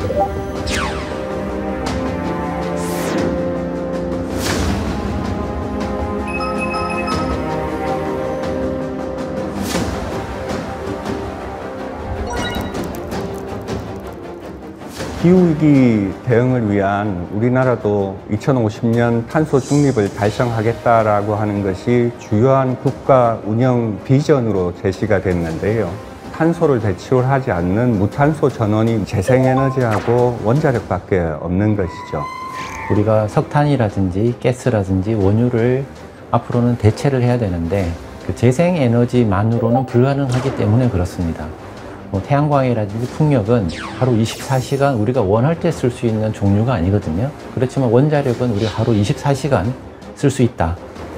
기후위기 대응을 위한 우리나라도 2050년 탄소 중립을 달성하겠다라고 하는 것이 주요한 국가 운영 비전으로 제시가 됐는데요. 탄소를 배출하지 않는 무탄소 전원이 재생에너지하고 원자력밖에 없는 것이죠. 우리가 석탄이라든지 가스라든지 원유를 앞으로는 대체를 해야 되는데 그 재생에너지만으로는 불가능하기 때문에 그렇습니다. 태양광이라든지 풍력은 하루 24시간 우리가 원할 때 쓸 수 있는 종류가 아니거든요. 그렇지만 원자력은 우리가 하루 24시간 쓸 수 있다.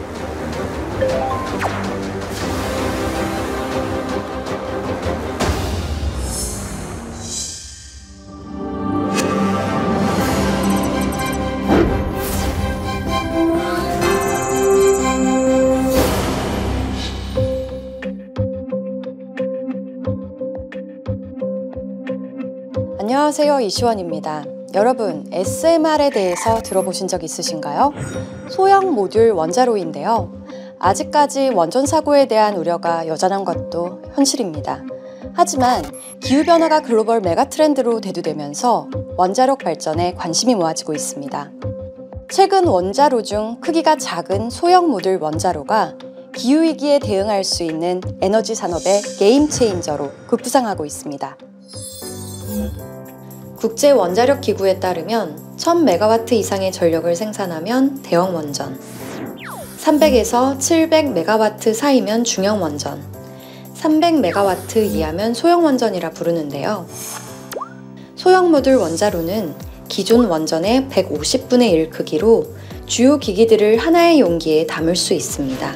안녕하세요, 이시원입니다. 여러분, SMR에 대해서 들어보신 적 있으신가요? 소형 모듈 원자로인데요. 아직까지 원전 사고에 대한 우려가 여전한 것도 현실입니다. 하지만 기후변화가 글로벌 메가트렌드로 대두되면서 원자력 발전에 관심이 모아지고 있습니다. 최근 원자로 중 크기가 작은 소형 모듈 원자로가 기후위기에 대응할 수 있는 에너지 산업의 게임 체인저로 급부상하고 있습니다. 국제원자력기구에 따르면 1000메가와트 이상의 전력을 생산하면 대형 원전, 300에서 700메가와트 사이면 중형 원전, 300메가와트 이하면 소형 원전이라 부르는데요. 소형 모듈 원자로는 기존 원전의 150분의 1 크기로 주요 기기들을 하나의 용기에 담을 수 있습니다.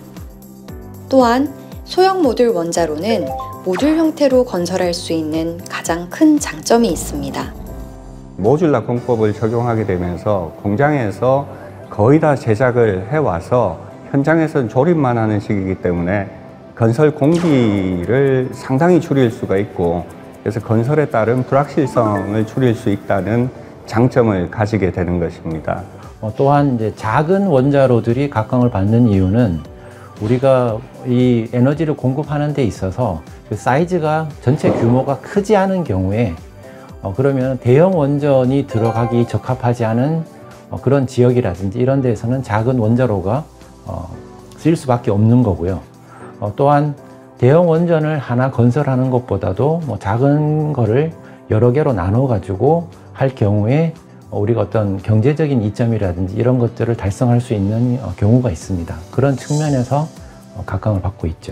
또한 소형 모듈 원자로는 모듈 형태로 건설할 수 있는 가장 큰 장점이 있습니다. 모듈라 공법을 적용하게 되면서 공장에서 거의 다 제작을 해와서 현장에서는 조립만 하는 식이기 때문에 건설 공비를 상당히 줄일 수가 있고, 그래서 건설에 따른 불확실성을 줄일 수 있다는 장점을 가지게 되는 것입니다. 또한 이제 작은 원자로들이 각광을 받는 이유는 우리가 이 에너지를 공급하는 데 있어서 그 사이즈가 전체 규모가 크지 않은 경우에 그러면 대형 원전이 들어가기 적합하지 않은 그런 지역이라든지 이런 데에서는 작은 원자로가 쓰일 수밖에 없는 거고요. 또한 대형 원전을 하나 건설하는 것보다도 작은 거를 여러 개로 나눠 가지고 할 경우에 우리가 어떤 경제적인 이점이라든지 이런 것들을 달성할 수 있는 경우가 있습니다. 그런 측면에서 각광을 받고 있죠.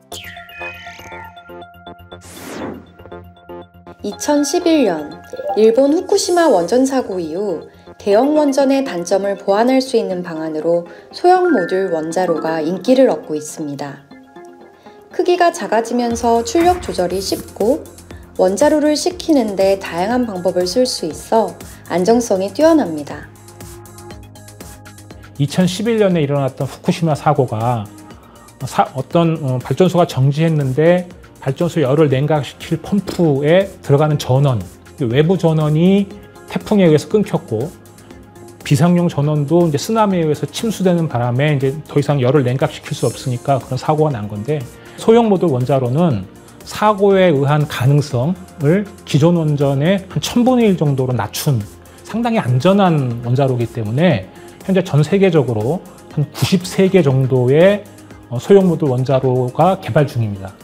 2011년 일본 후쿠시마 원전 사고 이후 대형 원전의 단점을 보완할 수 있는 방안으로 소형 모듈 원자로가 인기를 얻고 있습니다. 크기가 작아지면서 출력 조절이 쉽고 원자로를 식히는데 다양한 방법을 쓸 수 있어 안정성이 뛰어납니다. 2011년에 일어났던 후쿠시마 사고가 어떤 발전소가 정지했는데 발전소 열을 냉각시킬 펌프에 들어가는 전원, 외부 전원이 태풍에 의해서 끊겼고 비상용 전원도 이제 쓰나미에 의해서 침수되는 바람에 이제 더 이상 열을 냉각시킬 수 없으니까 그런 사고가 난 건데, 소형 모듈 원자로는 사고에 의한 가능성을 기존 원전의 한 1000분의 1 정도로 낮춘 상당히 안전한 원자로이기 때문에 현재 전 세계적으로 한 93개 정도의 소형 모듈 원자로가 개발 중입니다.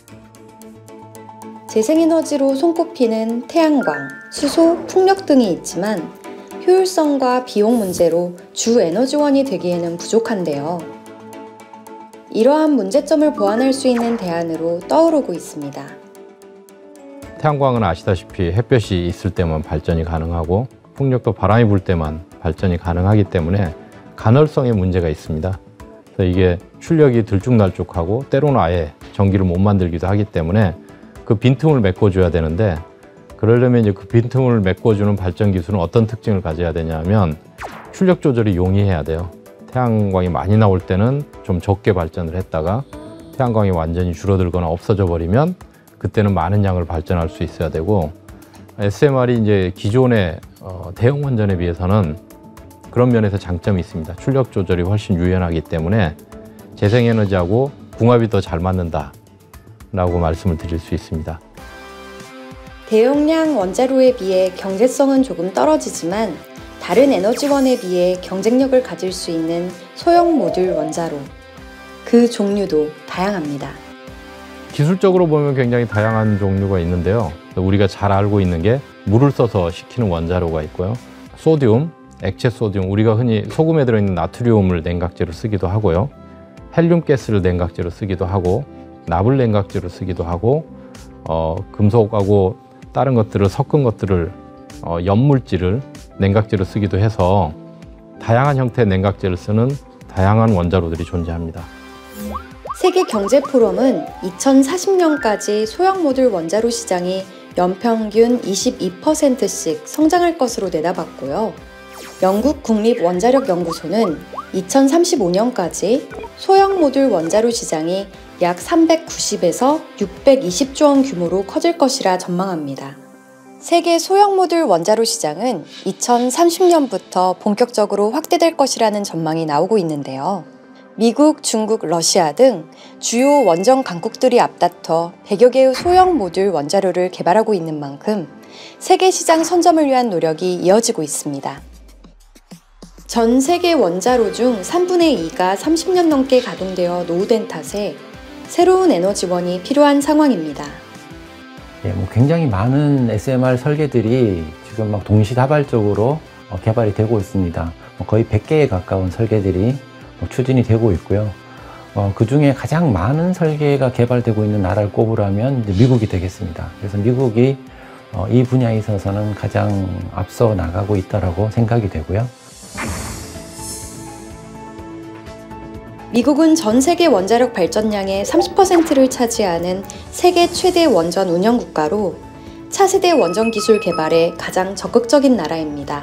재생에너지로 손꼽히는 태양광, 수소, 풍력 등이 있지만 효율성과 비용 문제로 주 에너지원이 되기에는 부족한데요. 이러한 문제점을 보완할 수 있는 대안으로 떠오르고 있습니다. 태양광은 아시다시피 햇볕이 있을 때만 발전이 가능하고 풍력도 바람이 불 때만 발전이 가능하기 때문에 간헐성의 문제가 있습니다. 그래서 이게 출력이 들쭉날쭉하고 때로는 아예 전기를 못 만들기도 하기 때문에 그 빈틈을 메꿔줘야 되는데, 그러려면 이제 그 빈틈을 메꿔주는 발전 기술은 어떤 특징을 가져야 되냐면 출력 조절이 용이해야 돼요. 태양광이 많이 나올 때는 좀 적게 발전을 했다가 태양광이 완전히 줄어들거나 없어져 버리면 그때는 많은 양을 발전할 수 있어야 되고, SMR이 이제 기존의 대형 원전에 비해서는 그런 면에서 장점이 있습니다. 출력 조절이 훨씬 유연하기 때문에 재생에너지하고 궁합이 더 잘 맞는다라고 말씀을 드릴 수 있습니다. 대용량 원자로에 비해 경제성은 조금 떨어지지만 다른 에너지원에 비해 경쟁력을 가질 수 있는 소형 모듈 원자로. 그 종류도 다양합니다. 기술적으로 보면 굉장히 다양한 종류가 있는데요. 우리가 잘 알고 있는 게 물을 써서 식히는 원자로가 있고요. 소듐, 액체 소듐, 우리가 흔히 소금에 들어있는 나트륨을 냉각제로 쓰기도 하고요. 헬륨 가스를 냉각제로 쓰기도 하고, 납을 냉각제로 쓰기도 하고, 금속하고 다른 것들을 섞은 것들을 연물질을 냉각제로 쓰기도 해서 다양한 형태의 냉각제를 쓰는 다양한 원자로들이 존재합니다. 세계경제포럼은 2040년까지 소형 모듈 원자로 시장이 연평균 22%씩 성장할 것으로 내다봤고요. 영국 국립원자력연구소는 2035년까지 소형 모듈 원자로 시장이 약 390에서 620조 원 규모로 커질 것이라 전망합니다. 세계 소형 모듈 원자로 시장은 2030년부터 본격적으로 확대될 것이라는 전망이 나오고 있는데요. 미국, 중국, 러시아 등 주요 원전 강국들이 앞다퉈 100여 개의 소형 모듈 원자로를 개발하고 있는 만큼 세계 시장 선점을 위한 노력이 이어지고 있습니다. 전 세계 원자로 중 3분의 2가 30년 넘게 가동되어 노후된 탓에 새로운 에너지원이 필요한 상황입니다. 굉장히 많은 SMR 설계들이 지금 막 동시다발적으로 개발이 되고 있습니다. 거의 100개에 가까운 설계들이 추진이 되고 있고요. 그 중에 가장 많은 설계가 개발되고 있는 나라를 꼽으라면 미국이 되겠습니다. 그래서 미국이 이 분야에 있어서는 가장 앞서 나가고 있다고 생각이 되고요. 미국은 전 세계 원자력 발전량의 30%를 차지하는 세계 최대 원전 운영 국가로 차세대 원전 기술 개발에 가장 적극적인 나라입니다.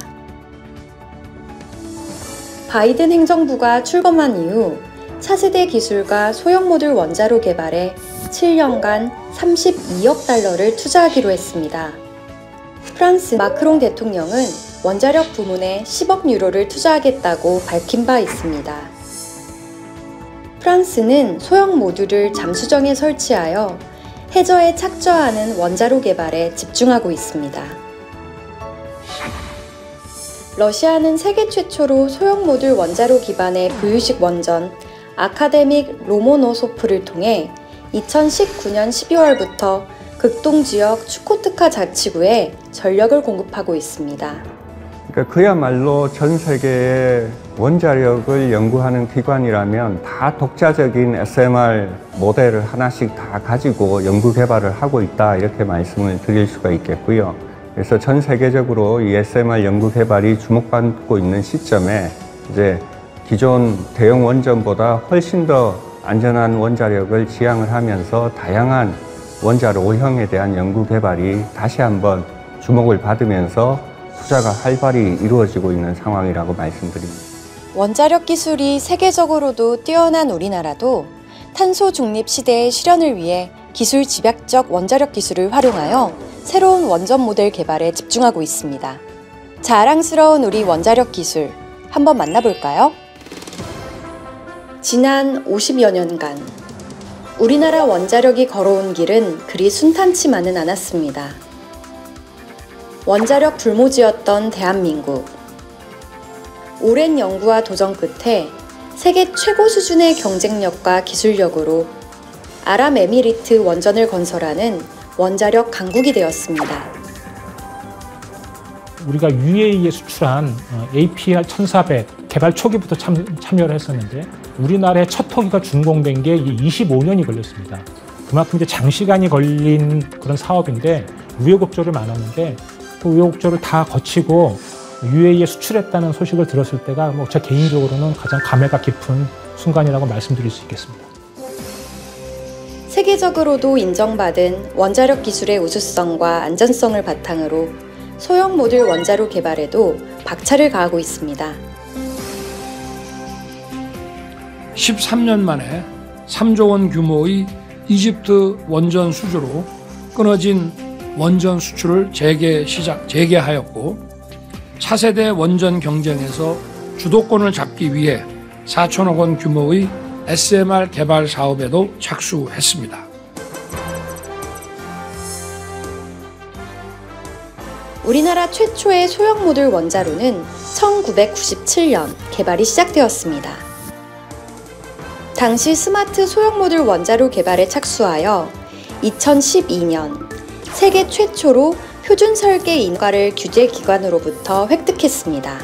바이든 행정부가 출범한 이후 차세대 기술과 소형 모듈 원자로 개발에 7년간 32억 달러를 투자하기로 했습니다. 프랑스 마크롱 대통령은 원자력 부문에 10억 유로를 투자하겠다고 밝힌 바 있습니다. 프랑스는 소형 모듈을 잠수정에 설치하여 해저에 착저하는 원자로 개발에 집중하고 있습니다. 러시아는 세계 최초로 소형 모듈 원자로 기반의 부유식 원전 아카데믹 로모노소프를 통해 2019년 12월부터 극동지역 추코트카 자치구에 전력을 공급하고 있습니다. 그러니까 그야말로 전 세계의 원자력을 연구하는 기관이라면 다 독자적인 SMR 모델을 하나씩 다 가지고 연구 개발을 하고 있다, 이렇게 말씀을 드릴 수가 있겠고요. 그래서 전 세계적으로 이 SMR 연구 개발이 주목받고 있는 시점에 이제 기존 대형 원전보다 훨씬 더 안전한 원자력을 지향을 하면서 다양한 원자로 O형에 대한 연구 개발이 다시 한번 주목을 받으면서 투자가 활발히 이루어지고 있는 상황이라고 말씀드립니다. 원자력 기술이 세계적으로도 뛰어난 우리나라도 탄소 중립 시대의 실현을 위해 기술 집약적 원자력 기술을 활용하여 새로운 원전 모델 개발에 집중하고 있습니다. 자랑스러운 우리 원자력 기술, 한번 만나볼까요? 지난 50여 년간 우리나라 원자력이 걸어온 길은 그리 순탄치만은 않았습니다. 원자력 불모지였던 대한민국. 오랜 연구와 도전 끝에 세계 최고 수준의 경쟁력과 기술력으로 아랍에미리트 원전을 건설하는 원자력 강국이 되었습니다. 우리가 UAE에 수출한 APR 1400 개발 초기부터 참여를 했었는데 우리나라의 첫 호기가 준공된 게 25년이 걸렸습니다. 그만큼 이제 장시간이 걸린 그런 사업인데 우여곡절이 많았는데 그 우여곡절을 다 거치고 UAE에 수출했다는 소식을 들었을 때가 제 개인적으로는 가장 감회가 깊은 순간이라고 말씀드릴 수 있겠습니다. 세계적으로도 인정받은 원자력 기술의 우수성과 안전성을 바탕으로 소형 모듈 원자로 개발에도 박차를 가하고 있습니다. 13년 만에 3조 원 규모의 이집트 원전 수주로 끊어진 원전 수출을 재개하였고 차세대 원전 경쟁에서 주도권을 잡기 위해 4천억 원 규모의 SMR 개발 사업에도 착수했습니다. 우리나라 최초의 소형 모듈 원자로는 1997년 개발이 시작되었습니다. 당시 스마트 소형 모듈 원자로 개발에 착수하여 2012년 세계 최초로 표준 설계 인가를 규제기관으로부터 획득했습니다.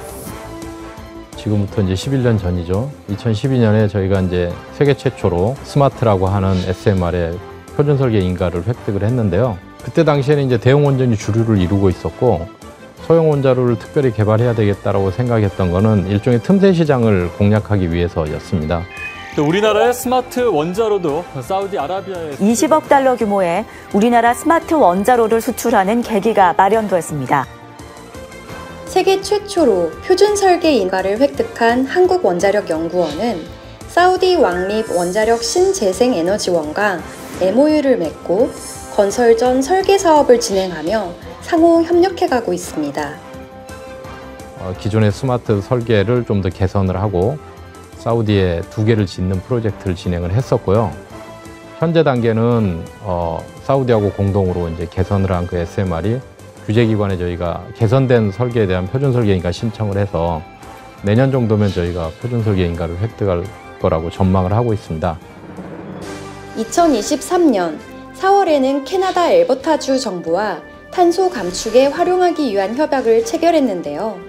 지금부터 이제 11년 전이죠. 2012년에 저희가 이제 세계 최초로 스마트라고 하는 SMR의 표준 설계 인가를 획득을 했는데요. 그때 당시에는 이제 대형 원전이 주류를 이루고 있었고 소형 원자로를 특별히 개발해야 되겠다라고 생각했던 거는 일종의 틈새 시장을 공략하기 위해서였습니다. 우리나라의 스마트 원자로도 사우디아라비아에 20억 달러 규모의 우리나라 스마트 원자로를 수출하는 계기가 마련되었습니다. 세계 최초로 표준 설계 인가를 획득한 한국원자력연구원은 사우디 왕립 원자력 신재생에너지원과 MOU를 맺고 건설 전 설계 사업을 진행하며 상호 협력해가고 있습니다. 기존의 스마트 설계를 좀 더 개선을 하고 사우디에 2개를 짓는 프로젝트를 진행을 했었고요. 현재 단계는 사우디하고 공동으로 이제 개선을 한 그 SMR이 규제기관에 저희가 개선된 설계에 대한 표준 설계인가 신청을 해서 내년 정도면 저희가 표준 설계인가를 획득할 거라고 전망을 하고 있습니다. 2023년 4월에는 캐나다 엘버타주 정부와 탄소 감축에 활용하기 위한 협약을 체결했는데요.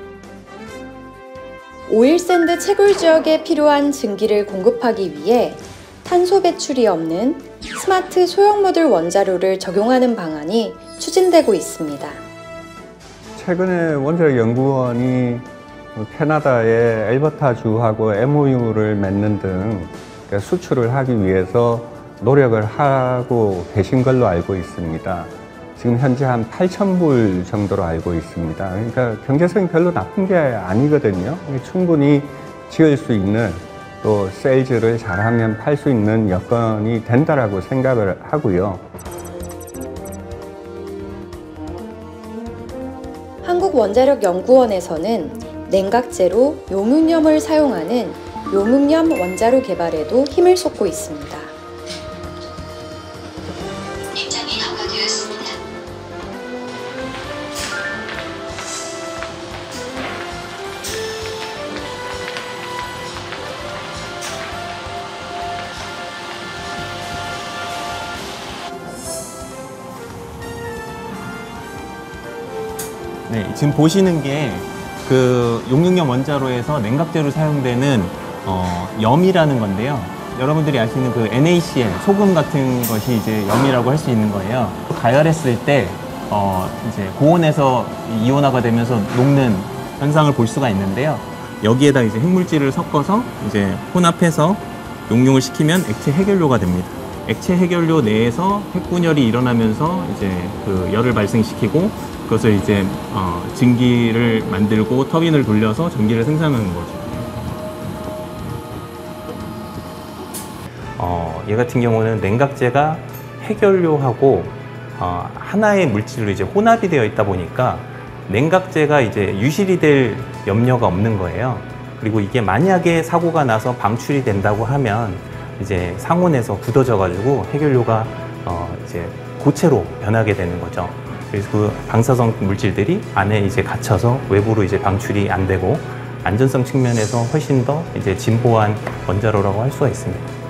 오일샌드 채굴 지역에 필요한 증기를 공급하기 위해 탄소 배출이 없는 스마트 소형 모듈 원자로를 적용하는 방안이 추진되고 있습니다. 최근에 원자력연구원이 캐나다의 엘버타주하고 MOU를 맺는 등 수출을 하기 위해서 노력을 하고 계신 걸로 알고 있습니다. 지금 현재 한 8,000불 정도로 알고 있습니다. 그러니까 경제성이 별로 나쁜 게 아니거든요. 충분히 지을 수 있는 또 세일즈를 잘하면 팔 수 있는 여건이 된다라고 생각을 하고요. 한국원자력연구원에서는 냉각제로 용융염을 사용하는 용융염 원자로 개발에도 힘을 쏟고 있습니다. 입장이 허가되었습니다. 네, 지금 보시는 게 그 용융염 원자로에서 냉각제로 사용되는 염이라는 건데요. 여러분들이 아시는 그 NaCl, 소금 같은 것이 이제 염이라고 할 수 있는 거예요. 가열했을 때 이제 고온에서 이온화가 되면서 녹는 현상을 볼 수가 있는데요. 여기에다 이제 핵물질을 섞어서 이제 혼합해서 용융을 시키면 액체 해결료가 됩니다. 액체 해결료 내에서 핵분열이 일어나면서 이제 그 열을 발생시키고 그것을 이제 증기를 만들고 터빈을 돌려서 전기를 생산하는 거죠. 얘 같은 경우는 냉각제가 해결료하고 하나의 물질로 이제 혼합이 되어 있다 보니까 냉각제가 이제 유실이 될 염려가 없는 거예요. 그리고 이게 만약에 사고가 나서 방출이 된다고 하면 이제 상온에서 굳어져 가지고 해결료가 이제 고체로 변하게 되는 거죠. 그래서 그 방사성 물질들이 안에 이제 갇혀서 외부로 이제 방출이 안 되고 안전성 측면에서 훨씬 더 이제 진보한 원자로라고 할 수가 있습니다.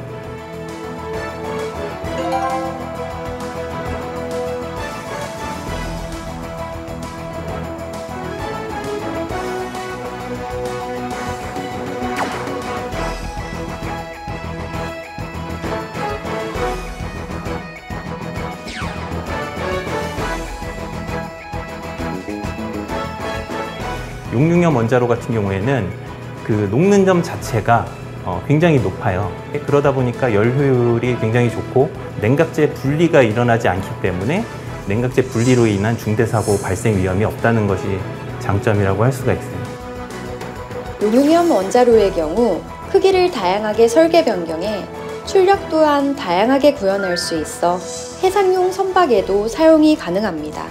용융염 원자로 같은 경우에는 그 녹는 점 자체가 굉장히 높아요. 그러다 보니까 열 효율이 굉장히 좋고 냉각제 분리가 일어나지 않기 때문에 냉각제 분리로 인한 중대사고 발생 위험이 없다는 것이 장점이라고 할 수가 있어요. 용융염 원자로의 경우 크기를 다양하게 설계 변경해 출력 또한 다양하게 구현할 수 있어 해상용 선박에도 사용이 가능합니다.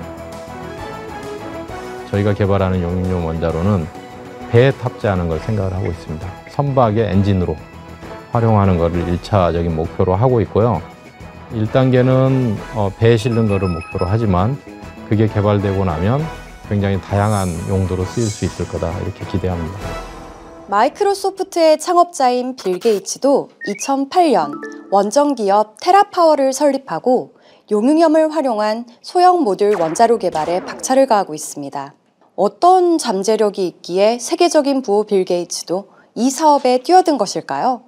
저희가 개발하는 용융용 원자로는 배에 탑재하는 걸 생각을 하고 있습니다. 선박의 엔진으로 활용하는 것을 1차적인 목표로 하고 있고요. 1단계는 배에 실는 것을 목표로 하지만 그게 개발되고 나면 굉장히 다양한 용도로 쓰일 수 있을 거다 이렇게 기대합니다. 마이크로소프트의 창업자인 빌 게이츠도 2008년 원전 기업 테라파워를 설립하고 용융염을 활용한 소형 모듈 원자로 개발에 박차를 가하고 있습니다. 어떤 잠재력이 있기에 세계적인 부호 빌 게이츠도 이 사업에 뛰어든 것일까요?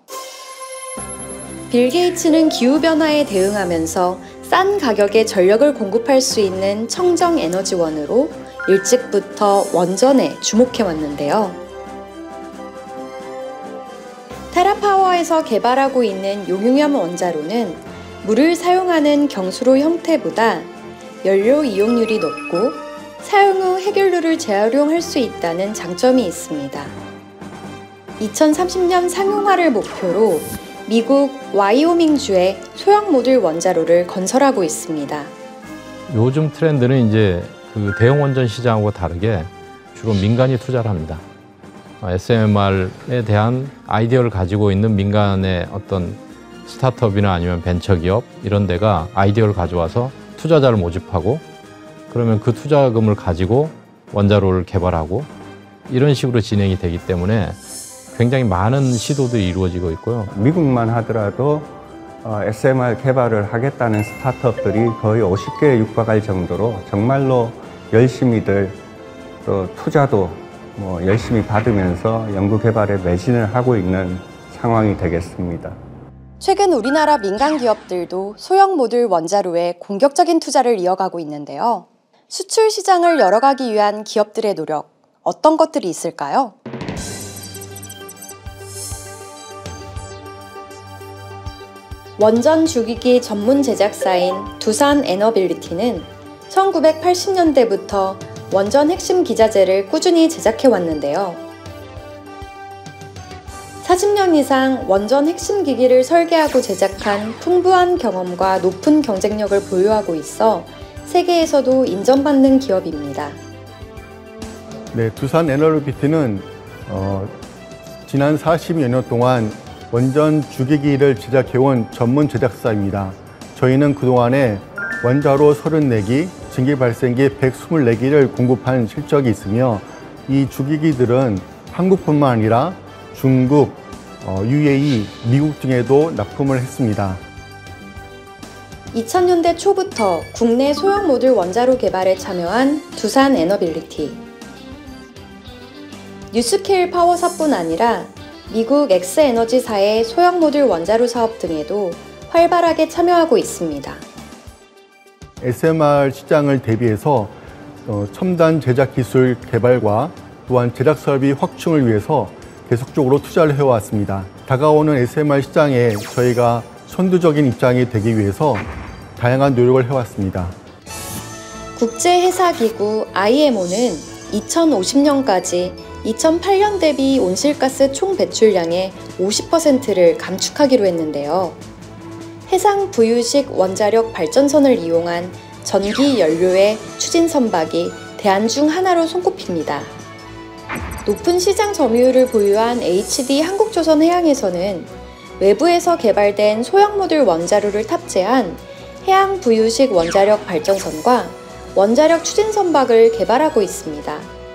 빌 게이츠는 기후변화에 대응하면서 싼 가격에 전력을 공급할 수 있는 청정 에너지원으로 일찍부터 원전에 주목해왔는데요. 테라파워에서 개발하고 있는 용융염 원자로는 물을 사용하는 경수로 형태보다 연료 이용률이 높고 사용 후 해결료를 재활용할 수 있다는 장점이 있습니다. 2030년 상용화를 목표로 미국 와이오밍주에 소형 모듈 원자로를 건설하고 있습니다. 요즘 트렌드는 이제 그 대형 원전 시장하고 다르게 주로 민간이 투자를 합니다. SMR에 대한 아이디어를 가지고 있는 민간의 어떤 스타트업이나 아니면 벤처기업 이런 데가 아이디어를 가져와서 투자자를 모집하고 그러면 그 투자금을 가지고 원자로를 개발하고 이런 식으로 진행이 되기 때문에 굉장히 많은 시도들이 이루어지고 있고요. 미국만 하더라도 SMR 개발을 하겠다는 스타트업들이 거의 50개에 육박할 정도로 정말로 열심히들 또 투자도 열심히 받으면서 연구 개발에 매진을 하고 있는 상황이 되겠습니다. 최근 우리나라 민간 기업들도 소형 모듈 원자로에 공격적인 투자를 이어가고 있는데요. 수출 시장을 열어가기 위한 기업들의 노력, 어떤 것들이 있을까요? 원전 주기기 전문 제작사인 두산 에너빌리티는 1980년대부터 원전 핵심 기자재를 꾸준히 제작해왔는데요. 40년 이상 원전 핵심 기기를 설계하고 제작한 풍부한 경험과 높은 경쟁력을 보유하고 있어 세계에서도 인정받는 기업입니다. 네, 두산 에너빌리티는 지난 40여 년 동안 원전 주기기를 제작해온 전문 제작사입니다. 저희는 그동안에 원자로 34기, 증기 발생기 124기를 공급한 실적이 있으며 이 주기기들은 한국뿐만 아니라 중국, UAE, 미국 등에도 납품을 했습니다. 2000년대 초부터 국내 소형 모듈 원자로 개발에 참여한 두산 에너빌리티. 뉴스케일 파워사뿐 아니라 미국 엑스에너지사의 소형 모듈 원자로 사업 등에도 활발하게 참여하고 있습니다. SMR 시장을 대비해서 첨단 제작 기술 개발과 또한 제작 설비 확충을 위해서 계속적으로 투자를 해왔습니다. 다가오는 SMR 시장에 저희가 선두적인 입장이 되기 위해서 다양한 노력을 해왔습니다. 국제해사기구 IMO는 2050년까지 2008년 대비 온실가스 총 배출량의 50%를 감축하기로 했는데요. 해상 부유식 원자력 발전선을 이용한 전기 연료의 추진 선박이 대안 중 하나로 손꼽힙니다. 높은 시장 점유율을 보유한 HD 한국조선해양에서는 외부에서 개발된 소형 모듈 원자로를 탑재한 해양 부유식 원자력 발전선과 원자력 추진 선박을 개발하고 있습니다.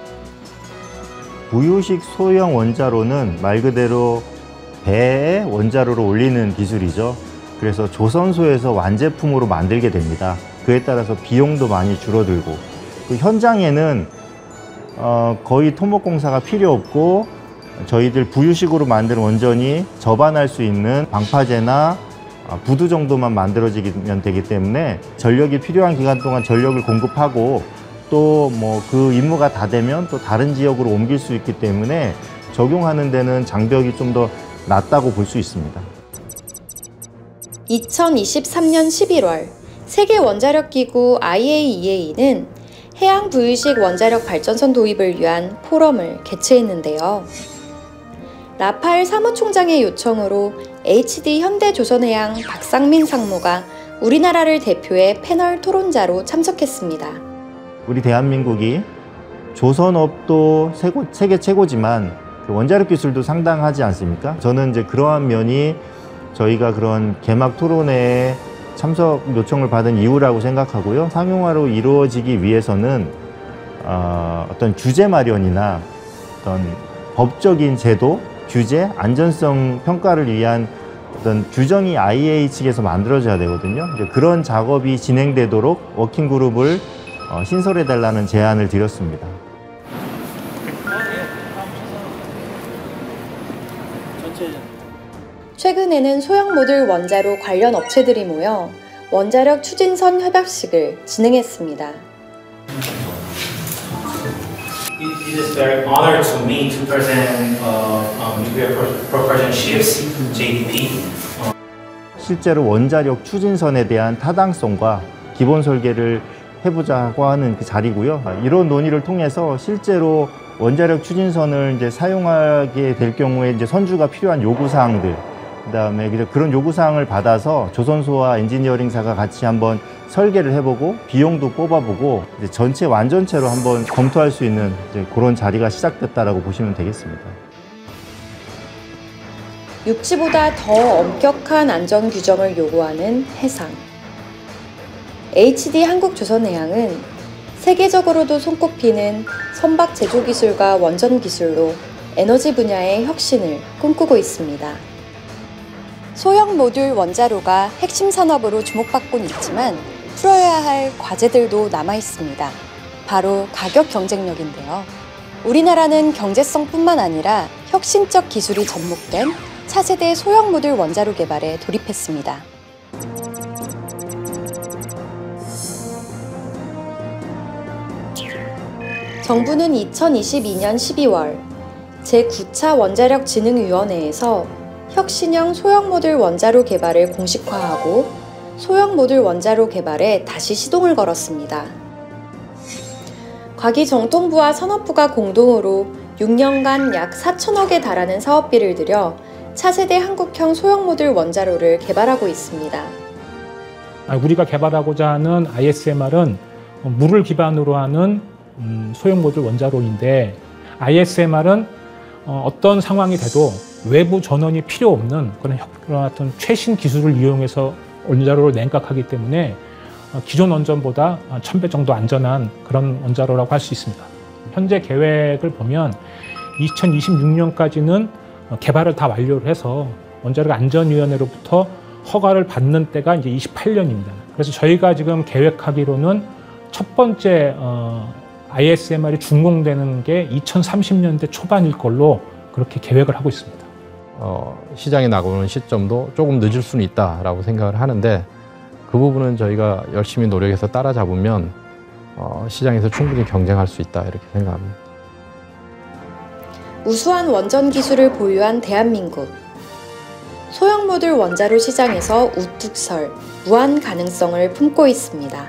부유식 소형 원자로는 말 그대로 배에 원자로를 올리는 기술이죠. 그래서 조선소에서 완제품으로 만들게 됩니다. 그에 따라서 비용도 많이 줄어들고 그 현장에는 거의 토목공사가 필요 없고 저희들 부유식으로 만든 원전이 접안할 수 있는 방파제나 부두 정도만 만들어지면 되기 때문에 전력이 필요한 기간 동안 전력을 공급하고 또 뭐 그 임무가 다 되면 또 다른 지역으로 옮길 수 있기 때문에 적용하는 데는 장벽이 좀 더 낮다고 볼 수 있습니다. 2023년 11월 세계 원자력 기구 IAEA는 해양 부유식 원자력 발전선 도입을 위한 포럼을 개최했는데요. 라팔 사무총장의 요청으로 HD 현대조선해양 박상민 상무가 우리나라를 대표해 패널 토론자로 참석했습니다. 우리 대한민국이 조선업도 세계 최고지만 원자력 기술도 상당하지 않습니까? 저는 이제 그러한 면이 저희가 그런 개막 토론회에 참석 요청을 받은 이유라고 생각하고요. 상용화로 이루어지기 위해서는 어떤 규제 마련이나 어떤 법적인 제도, 규제, 안전성 평가를 위한 어떤 규정이 IAEA 측에서 만들어져야 되거든요. 이제 그런 작업이 진행되도록 워킹 그룹을 신설해달라는 제안을 드렸습니다. 최근에는 소형 모듈 원자로 관련 업체들이 모여 원자력 추진선 협약식을 진행했습니다. It is very honor to me to present nuclear propulsion ships (JDP). 실제로 원자력 추진선에 대한 타당성과 기본 설계를 해보자고 하는 그 자리고요. 이런 논의를 통해서 실제로 원자력 추진선을 이제 사용하게 될 경우에 이제 선주가 필요한 요구 사항들, 그다음에 그런 요구 사항을 받아서 조선소와 엔지니어링사가 같이 한번 설계를 해보고 비용도 뽑아보고 이제 전체 완전체로 한번 검토할 수 있는 이제 그런 자리가 시작됐다라고 보시면 되겠습니다. 육지보다 더 엄격한 안전 규정을 요구하는 해상. HD 한국조선해양은 세계적으로도 손꼽히는 선박 제조 기술과 원전 기술로 에너지 분야의 혁신을 꿈꾸고 있습니다. 소형 모듈 원자로가 핵심 산업으로 주목받곤 있지만 풀어야 할 과제들도 남아 있습니다. 바로 가격 경쟁력인데요. 우리나라는 경제성뿐만 아니라 혁신적 기술이 접목된 차세대 소형 모듈 원자로 개발에 돌입했습니다. 정부는 2022년 12월 제9차 원자력진흥위원회에서 혁신형 소형 모듈 원자로 개발을 공식화하고 소형 모듈 원자로 개발에 다시 시동을 걸었습니다. 과기정통부와 산업부가 공동으로 6년간 약 4천억에 달하는 사업비를 들여 차세대 한국형 소형 모듈 원자로를 개발하고 있습니다. 우리가 개발하고자 하는 ISMR은 물을 기반으로 하는 소형 모듈 원자로인데, ISMR은 어떤 상황이 돼도 외부 전원이 필요 없는 그런 어떤 최신 기술을 이용해서 원자로를 냉각하기 때문에 기존 원전보다 1000배 정도 안전한 그런 원자로라고 할 수 있습니다. 현재 계획을 보면 2026년까지는 개발을 다 완료를 해서 원자력 안전위원회로부터 허가를 받는 때가 이제 28년입니다. 그래서 저희가 지금 계획하기로는 첫 번째 ISMR이 준공되는 게 2030년대 초반일 걸로 그렇게 계획을 하고 있습니다. 시장에 나오는 시점도 조금 늦을 수는 있다라고 생각을 하는데, 그 부분은 저희가 열심히 노력해서 따라잡으면 시장에서 충분히 경쟁할 수 있다, 이렇게 생각합니다. 우수한 원전 기술을 보유한 대한민국. 소형 모듈 원자로 시장에서 우뚝 설 무한 가능성을 품고 있습니다.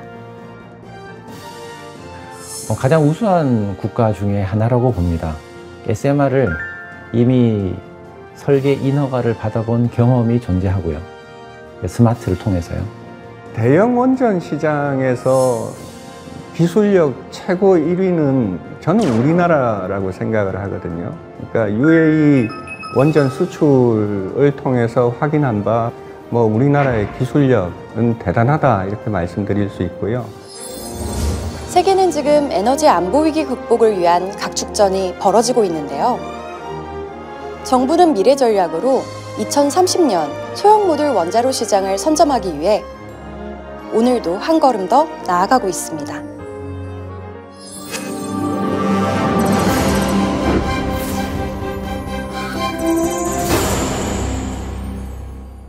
가장 우수한 국가 중에 하나라고 봅니다. SMR을 이미 설계 인허가를 받아본 경험이 존재하고요. 스마트를 통해서요. 대형 원전 시장에서 기술력 최고 1위는 저는 우리나라라고 생각을 하거든요. 그러니까 UAE 원전 수출을 통해서 확인한 바 우리나라의 기술력은 대단하다, 이렇게 말씀드릴 수 있고요. 세계는 지금 에너지 안보 위기 극복을 위한 각축전이 벌어지고 있는데요. 정부는 미래 전략으로 2030년 소형 모듈 원자로 시장을 선점하기 위해 오늘도 한 걸음 더 나아가고 있습니다.